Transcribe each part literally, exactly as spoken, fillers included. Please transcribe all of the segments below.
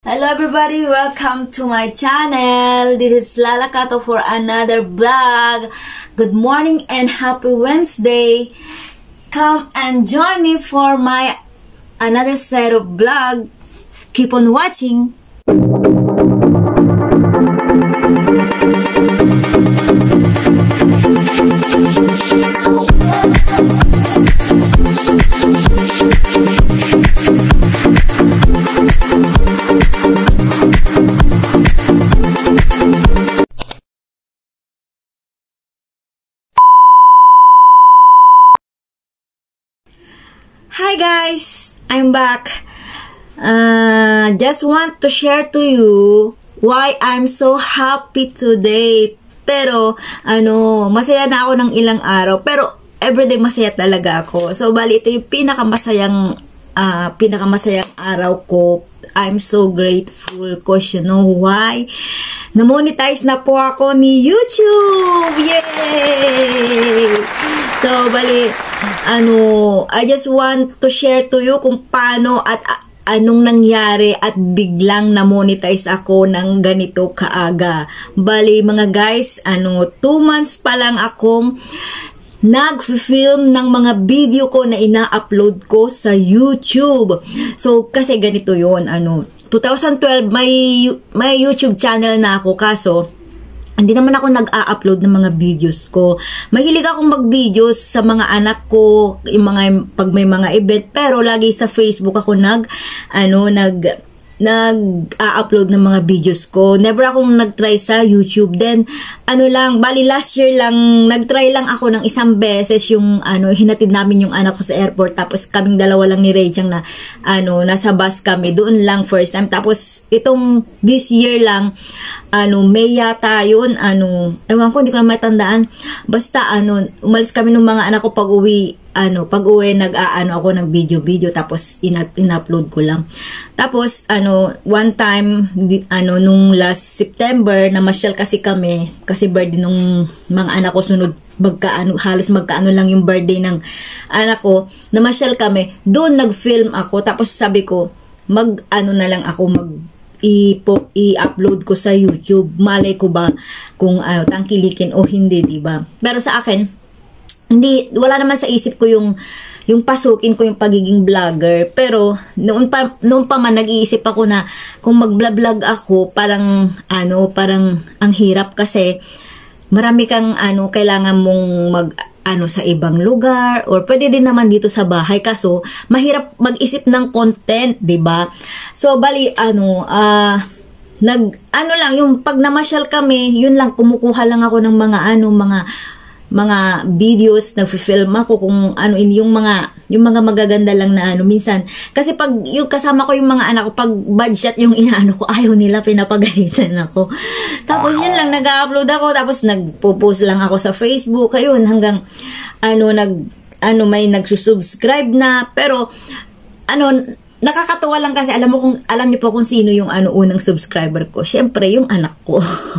Hello everybody, welcome to my channel. This is Lala Kato for another vlog. Good morning and happy Wednesday. Come and join me for my another set of vlog. Keep on watching. Hi guys, I'm back. Uh, just want to share to you why I'm so happy today. Pero, ano, masaya na ako ng ilang araw. Pero, everyday masaya talaga ako. So, bali, ito yung pinakamasayang, uh, pinakamasayang araw ko. I'm so grateful because you know why? Na-monetize na po ako ni YouTube! Yay! So, bali, ano, I just want to share to you kung paano at uh, anong nangyari at biglang na-monetize ako ng ganito kaaga. Bali, mga guys, ano, two months pa lang akong nag-film ng mga video ko na ina-upload ko sa YouTube. So, kasi ganito yon ano, twenty twelve, may, may YouTube channel na ako, kaso, hindi naman ako nag-a-upload ng mga videos ko. Mahilig akong mag-videos sa mga anak ko, yung mga, pag may mga event, pero lagi sa Facebook ako nag, ano, nag, nag-a-upload ng mga videos ko. Never akong nag-try sa YouTube. Then, ano lang, bali last year lang, nag-try lang ako ng isang beses yung, ano, hinatid namin yung anak ko sa airport. Tapos, kaming dalawa lang ni Rachel na, ano, nasa bus kami. Doon lang first time. Tapos, itong this year lang, ano, May yata yun, ano, ewan ko, hindi ko na matandaan. Basta, ano, umalis kami ng mga anak ko pag uwi, ano, pag uwi, nag-aano ako ng video-video, tapos in-upload ko lang. Tapos, ano, one time, di, ano, nung last September, namasyal kasi kami, kasi birthday nung mga anak ko, sunod, magkaano, halos magkaano lang yung birthday ng anak ko, namasyal kami, doon nag-film ako, tapos sabi ko, mag-ano na lang ako, mag i-upload ko sa YouTube. Malay ko ba kung ano, tangkilikin o hindi, diba? Pero sa akin, hindi, wala naman sa isip ko yung yung pasukin ko yung pagiging vlogger. Pero noon pa noon pa man nag-iisip ako na kung mag-vlog ako, parang ano, parang ang hirap kasi marami kang ano, kailangan mong mag ano sa ibang lugar or pwede din naman dito sa bahay, kaso mahirap mag-isip ng content, 'di ba? So bali ano, ah uh, nag ano lang yung pag namasyal kami, yun lang, kumukuha lang ako ng mga ano, mga mga videos, nagfi-film ako kung ano, yung mga yung mga magaganda lang na ano minsan. Kasi pag yung kasama ko yung mga anak ko, pag bad shot yung inaano ko, ayaw nila, pinapagalitan ako. Tapos yun lang, nag-upload ako, tapos nagpo-post lang ako sa Facebook, ayun, hanggang ano, nag ano, may nagsusubscribe na, pero ano, nakakatuwa lang kasi alam mo kung alam niyo po kung sino yung ano unang subscriber ko. Syempre, yung anak ko.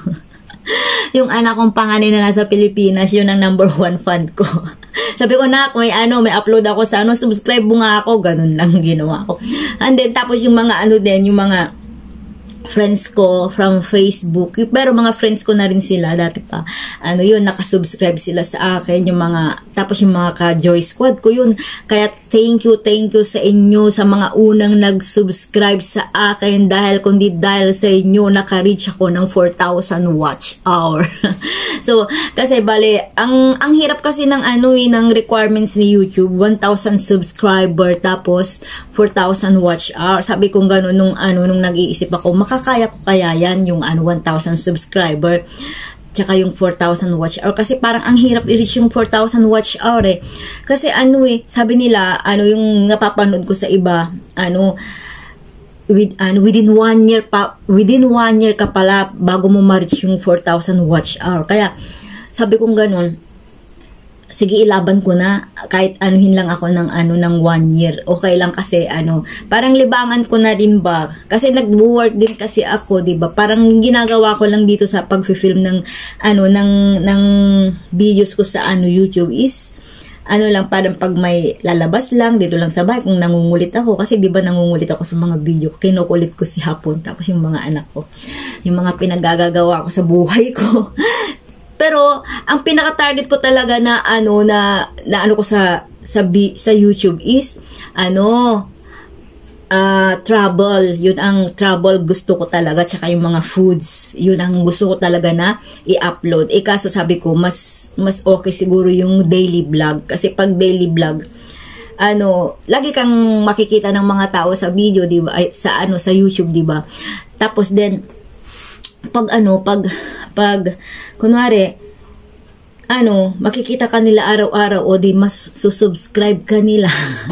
Yung anak kong panganay na nasa Pilipinas, yun ang number one fan ko. Sabi ko, nak, may ano, may upload ako sa ano, subscribe mo nga ako, ganun lang ginawa ko. And then, tapos yung mga ano din, yung mga friends ko from Facebook, pero mga friends ko na rin sila dati pa, ano yun, nakasubscribe sila sa akin, yung mga, tapos yung mga ka-Joy Squad ko yun, kaya thank you, thank you sa inyo, sa mga unang nag-subscribe sa akin, dahil kundi dahil sa inyo, naka-reach ako ng four thousand watch hour. So, kasi bali, ang, ang hirap kasi ng ano eh, ng requirements ni YouTube, one thousand subscriber, tapos four thousand watch hour. Sabi ko gano'n nung ano, nung nag-iisip ako, makakaya ko kaya yan, yung ano, one thousand subscriber, tsaka yung four thousand watch hour, kasi parang ang hirap i-reach yung four thousand watch hour eh. Kasi ano eh, sabi nila, ano yung napapanood ko sa iba, ano, with, ano, within one year pa, within one year ka pala bago mo ma-reach yung four thousand watch hour. Kaya, sabi kong ganun, sige, ilaban ko na, kahit anuhin lang ako ng ano, ng one year. Okay lang kasi ano, parang libangan ko na din ba, kasi nag-work din kasi ako, 'di ba? Parang ginagawa ko lang dito sa pag-film ng ano, ng ng videos ko sa ano YouTube is ano lang, parang pag may lalabas lang, dito lang sa bahay, kung nangungulit ako, kasi di ba nangungulit ako sa mga video, kinukulit ko si hapon, tapos yung mga anak ko, yung mga pinagagagawa ko sa buhay ko. Pero, ang pinaka-target ko talaga na, ano, na, na ano ko sa, sa, sa YouTube is, ano, Uh, travel, yun ang travel gusto ko talaga, tsaka yung mga foods, yun ang gusto ko talaga na i-upload. Eh kaso sabi ko, mas mas okay siguro yung daily vlog, kasi pag daily vlog, ano, lagi kang makikita ng mga tao sa video, di ba, sa ano, sa YouTube, di ba? Tapos then, pag ano, pag, pag, kunwari, ano, makikita ka nila araw-araw, o di mas susubscribe ka nila.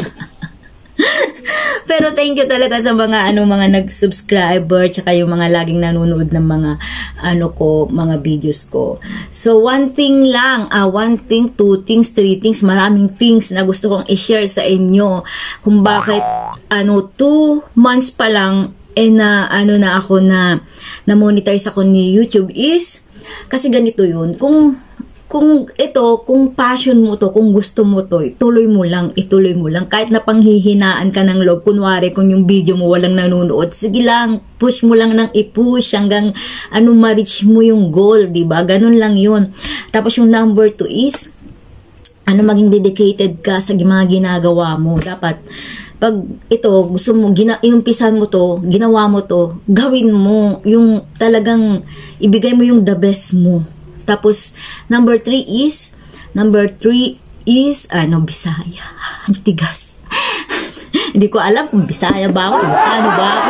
Pero thank you talaga sa mga ano mga nag-subscriber, tsaka yung mga laging nanonood ng mga ano ko, mga videos ko. So one thing lang, ah, one thing, two things, three things, maraming things na gusto kong i-share sa inyo kung bakit ano two months pa lang eh na ano na ako na na monetize ako ni YouTube is kasi ganito yun. Kung Kung ito, kung passion mo to, kung gusto mo to, ituloy mo lang, ituloy mo lang. Kahit na panghihinaan ka ng loob, kunwari kung yung video mo walang nanonood, sige lang, push mo lang ng i-push hanggang ano, ma-reach mo yung goal, diba? Ganun lang yun. Tapos yung number two is, ano, maging dedicated ka sa mga ginagawa mo. Dapat, pag ito, gusto mo, gina, inumpisan mo to, ginawa mo to, gawin mo, yung talagang, ibigay mo yung the best mo. Tapos, number three is, number three is, ano, Bisaya. Antigas. Hindi ko alam kung Bisaya ba ako, ano ba ako.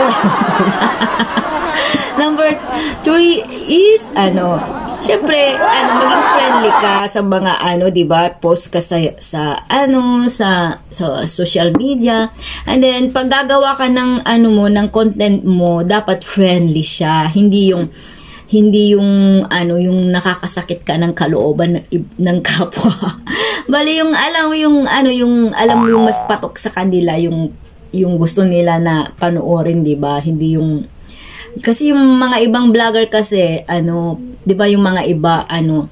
Number three is, ano, syempre, ano, maging friendly ka sa mga, ano, diba, post ka sa, sa ano, sa, sa social media. And then, pag gagawa ka ng, ano mo, ng content mo, dapat friendly siya. Hindi yung, hindi yung ano yung nakakasakit ka ng kalooban ng, ng kapwa. Bali yung alam mo yung ano yung alam mo yung mas patok sa kanila yung yung gusto nila na panoorin, 'di ba? Hindi yung kasi yung mga ibang vlogger kasi ano, 'di ba yung mga iba ano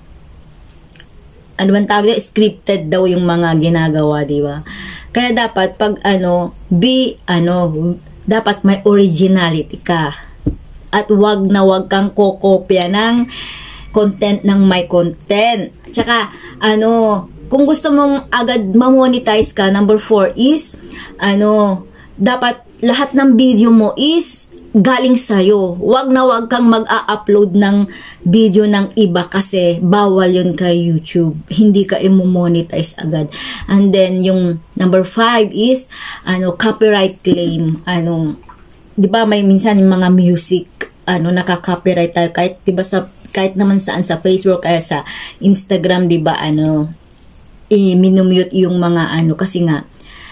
ano bang tawag, scripted daw yung mga ginagawa, 'di ba? Kaya dapat pag ano be ano dapat may originality ka. At wag na wag kang kokopya ng content ng may content. Tsaka, ano, kung gusto mong agad ma-monetize ka, number four is, ano, dapat lahat ng video mo is galing sa'yo. Wag na wag kang mag-a-upload ng video ng iba kasi bawal yun kay YouTube. Hindi ka i-monetize agad. And then, yung number five is, ano, copyright claim. Ano, di ba may minsan yung mga music, ano, nakaka-copyright tayo kahit 'di ba sa kahit naman saan sa Facebook kaya sa Instagram, 'di ba, ano, i-minumute yung mga ano kasi nga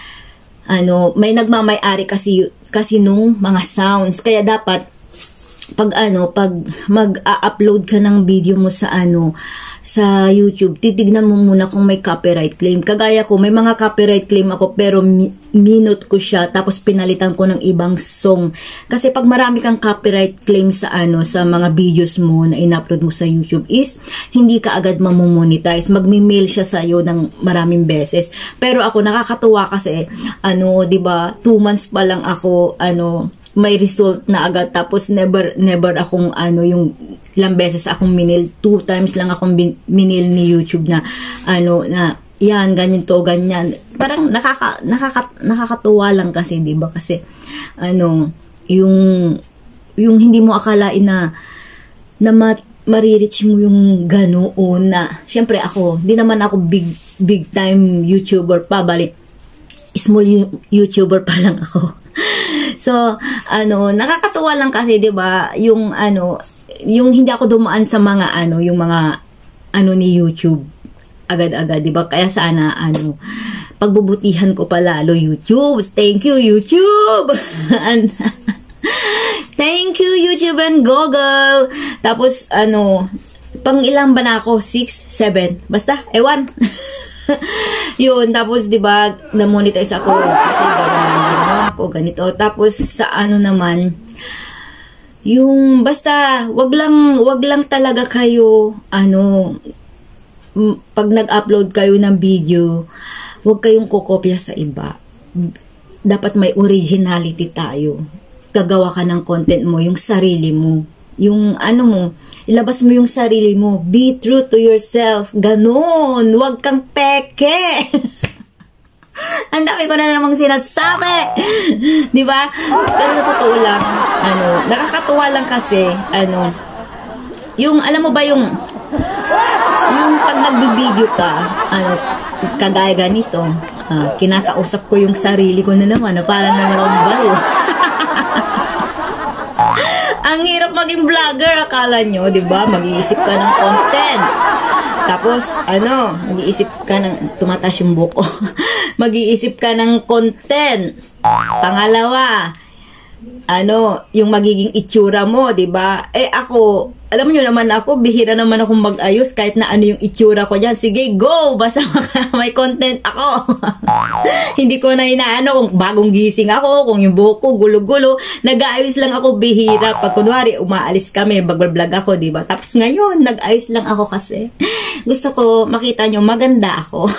ano, may nagmamay-ari kasi kasi nung mga sounds. Kaya dapat pag ano, pag mag-a-upload ka ng video mo sa ano, sa YouTube, titignan mo muna kung may copyright claim. Kagaya ko, may mga copyright claim ako pero mi minute ko siya tapos pinalitan ko ng ibang song. Kasi pag marami kang copyright claim sa ano, sa mga videos mo na in-upload mo sa YouTube is hindi ka agad mamomonetize. Magme-mail siya sa iyo ng maraming beses. Pero ako nakakatuwa kasi ano, 'di ba? Two months pa lang ako ano, may result na agad tapos never never akong ano yung ilang beses akong minil, two times lang akong bin, minil ni YouTube na ano na yan ganyan to ganyan, parang nakaka, nakaka nakakatuwa lang kasi 'di ba, kasi ano yung yung hindi mo akalain na na ma, maririch mo yung ganoon na syempre ako hindi naman ako big big time YouTuber pa, bali small YouTuber pa lang ako. So, ano, nakakatuwa lang kasi 'di ba, yung ano, yung hindi ako dumaan sa mga ano, yung mga ano ni YouTube agad-agad, 'di ba? Kaya sana ano, pagbubutihan ko pa lalo YouTube. Thank you YouTube. And thank you YouTube and Google. Tapos ano, pang ilang ba na ako? six, seven. Basta, ewan. Yun, tapos 'di ba, na-monetize ako kasi gano'n ako ganito. Tapos sa ano naman, yung basta wag lang wag lang talaga kayo ano pag nag-upload kayo ng video, huwag kayong kokopya sa iba. Dapat may originality tayo. Gagawa ka ng content mo, yung sarili mo. Yung ano mo, ilabas mo yung sarili mo. Be true to yourself. Ganon. Huwag kang peke. Ang dami ko na namang sinasabi. Di ba? Pero sa totoo lang, ano, nakakatuwa lang kasi, ano, yung, alam mo ba yung, yung pag nagbibideo ka, ano, kagaya ganito, uh, kinakausap ko yung sarili ko na naman, na parang naman akong baliw. Ang hirap maging vlogger, akala nyo, di ba? Mag-iisip ka ng content. Tapos, ano, mag-iisip ka ng, tumataas yung buko. Mag-iisip ka ng content. Pangalawa, ano, yung magiging itsura mo, di ba? Eh ako, alam nyo naman ako, bihira naman akong mag-ayos kahit na ano yung itsura ko dyan. Sige, go! Basta may content ako. Hindi ko na inaano kung bagong gising ako, kung yung buhok ko gulo-gulo. Nag-aayos lang ako bihira. Pag kunwari, umaalis kami, mag-vlog ako, di ba? Tapos ngayon, nag-ayos lang ako kasi gusto ko makita nyo, maganda ako.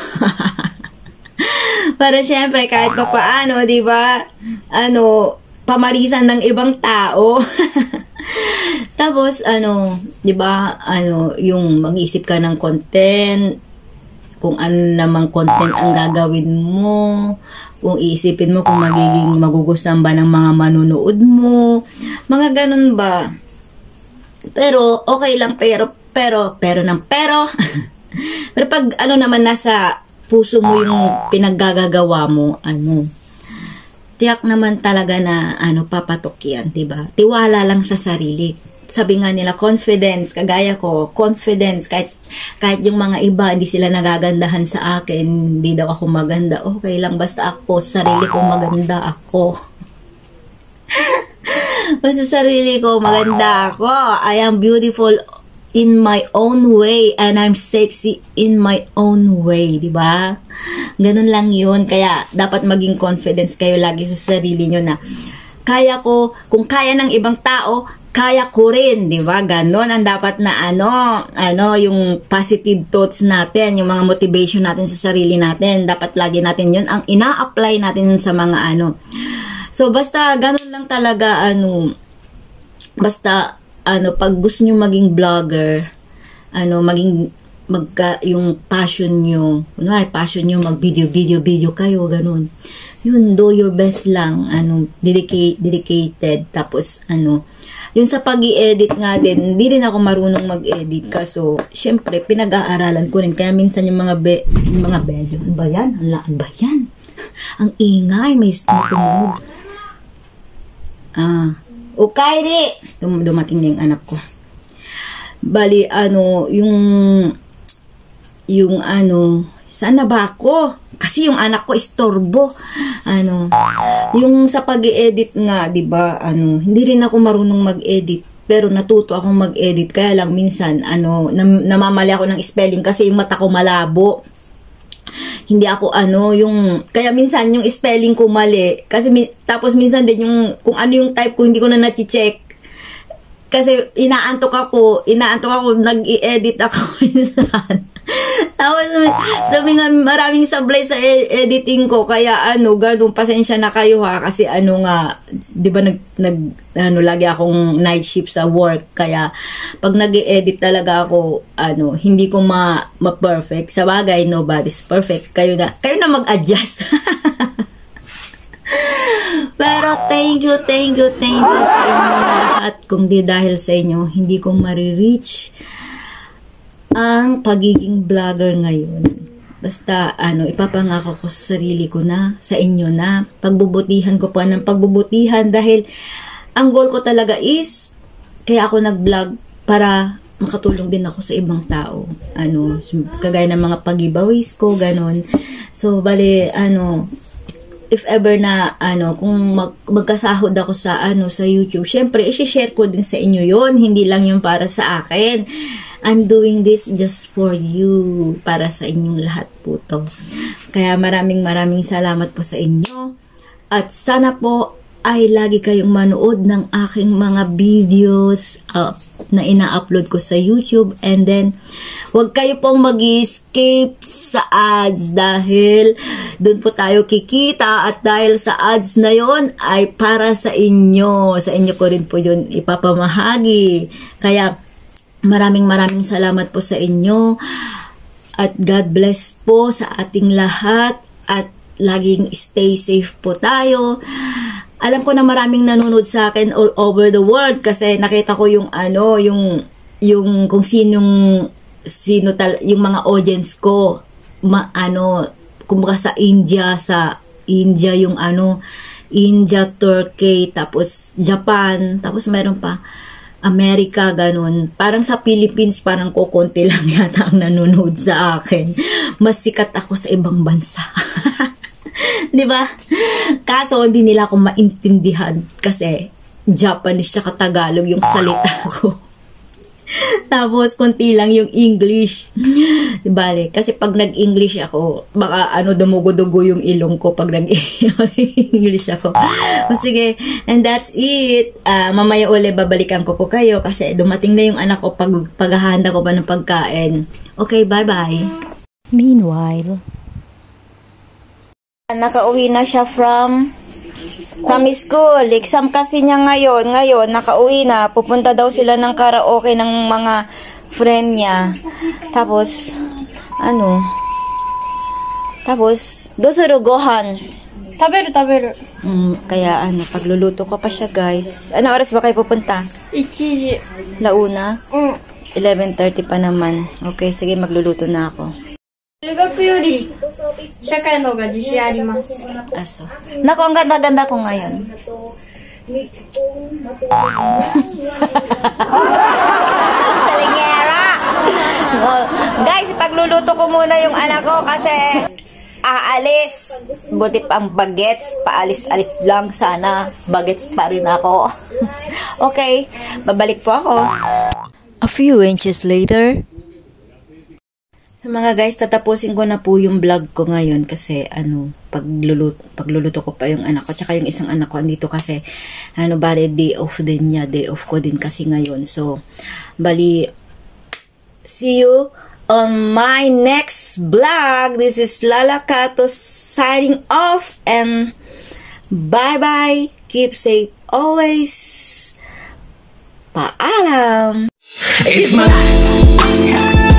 Para syempre, kahit pa paano, di ba? Ano, pamarisan ng ibang tao. Tapos, ano, di ba, ano, yung mag-isip ka ng content, kung ano namang content ang gagawin mo, kung iisipin mo kung magiging magugustuhan ba ng mga manunood mo, mga ganun ba. Pero, okay lang, pero, pero, pero ng pero, pero pag, ano naman, nasa puso mo yung pinaggagawa mo, ano, tiyak naman talaga na ano papatok yan, diba? Tiwala lang sa sarili. Sabi nga nila, confidence, kagaya ko, confidence, kahit, kahit yung mga iba, hindi sila nagagandahan sa akin, hindi daw ako maganda, okay lang, basta ako, sarili ko maganda ako. Basta sarili ko maganda ako. I am beautiful in my own way and I'm sexy in my own way, di ba? Ganun lang yun. Kaya dapat maging confidence kayo lagi sa sarili nyo na kaya ko, kung kaya ng ibang tao, kaya ko rin, di ba? Ganun ang dapat na ano, ano, yung positive thoughts natin, yung mga motivation natin sa sarili natin. Dapat lagi natin yun ang ina-apply natin sa mga ano. So, basta ganun lang talaga, ano, basta ano, pag gusto nyo maging vlogger, ano, maging, magka, yung passion nyo, kunwari, passion nyo, mag-video, video, video kayo, ganun. Yun, do your best lang, ano, dedicate, dedicated, tapos, ano, yun sa pag-i-edit nga din, hindi rin ako marunong mag-edit, kaso, syempre, pinag-aaralan ko rin, kaya minsan yung mga be, yung mga video, ano ba yan? Ano ba yan? Ang ingay, may tumunog. Ah, o Kyrie, Dum dumating na yung anak ko. Bali, ano, yung, yung ano, saan na ba ako? Kasi yung anak ko istorbo. Ano, yung sa pag-i-edit nga, di ba, ano, hindi rin ako marunong mag-edit. Pero natuto akong mag-edit. Kaya lang minsan, ano, nam namamali ako ng spelling kasi yung mata ko malabo. Hindi ako ano, yung, kaya minsan yung spelling ko mali, kasi mi, tapos minsan din yung, kung ano yung type ko, hindi ko na na-check, kasi inaantok ako, inaantok ako, nag-i-edit ako minsan. Tapos sabi nga, maraming sablay sa e editing ko, kaya ano, ganun, pasensya na kayo ha, kasi ano nga, di ba nag, nag, ano, lagi akong night shift sa work, kaya pag nag-i-edit talaga ako, ano, hindi ko ma, ma-perfect. Sa bagay, nobody's perfect. Kayo na, kayo na mag-adjust. Pero thank you, thank you, thank you sa inyo lahat. Kung di dahil sa inyo, hindi ko marireach ang pagiging vlogger ngayon. Basta, ano, ipapangako ko sa sarili ko na, sa inyo na, pagbubutihan ko pa ng pagbubutihan dahil ang goal ko talaga is, kaya ako nag-vlog para makatulong din ako sa ibang tao. Ano, kagaya ng mga pag-giveaways ko, ganon. So, bale, ano, if ever na, ano, kung mag, magkasahod ako sa, ano, sa YouTube, syempre, i-share ko din sa inyo yon, hindi lang yung para sa akin. I'm doing this just for you, para sa inyong lahat po to. Kaya maraming maraming salamat po sa inyo. At sana po ay lagi kayong manood ng aking mga videos. Uh, na ina-upload ko sa YouTube. And then, huwag kayo pong mag-escape sa ads dahil doon po tayo kikita at dahil sa ads na yon ay para sa inyo. Sa inyo ko rin po yun ipapamahagi. Kaya, maraming maraming salamat po sa inyo at God bless po sa ating lahat at laging stay safe po tayo. Alam ko na maraming nanonood sa akin all over the world kasi nakita ko yung ano, yung yung kung sinong sino tal yung mga audience ko, ma, ano, kumbaga sa India, sa India yung ano, India, Turkey, tapos Japan, tapos meron pa Amerika, ganun. Parang sa Philippines, parang kukunti lang yata ang nanonood sa akin. Mas sikat ako sa ibang bansa. Di ba? Kaso hindi nila ako maintindihan kasi Japanese tsaka Tagalog yung salita ko. Tapos konti lang yung English. Di ba? Kasi pag nag-English ako, baka ano dumugo-dugo yung ilong ko pag nag-English ako. O sige, and that's it. Uh, mamaya uli babalikan ko po kayo kasi dumating na yung anak ko pag paghahanda ko pa ng pagkain. Okay, bye-bye. Meanwhile, nakauwi na siya from from school. Exam kasi niya ngayon. Ngayon, nakauwi na. Pupunta daw sila ng karaoke ng mga friend niya. Tapos, ano? Tapos, dosuru gohan. Taberu, taberu. Mm, kaya ano, pagluluto ko pa siya, guys. Ano oras ba kayo pupunta? ichi. Launa? Mm. eleven thirty pa naman. Okay, sige, magluluto na ako. 中学より社会の方が自信あります。 Aso. Naku, ang ganda-ganda ko ngayon. Talingera! Oh, guys, pagluluto ko muna yung anak ko kasi aalis. Buti pang bagets, paalis-alis lang. Sana bagets pa rin ako. Okay, babalik po ako. A few inches later. So mga guys, tatapusin ko na po yung vlog ko ngayon kasi ano, pagluluto, pagluluto ko pa yung anak ko, tsaka yung isang anak ko andito kasi ano, bali day off din niya, day off ko din kasi ngayon. So, bali, see you on my next vlog. This is Lala Kato signing off and bye-bye. Keep safe always. Paalam. It's my life.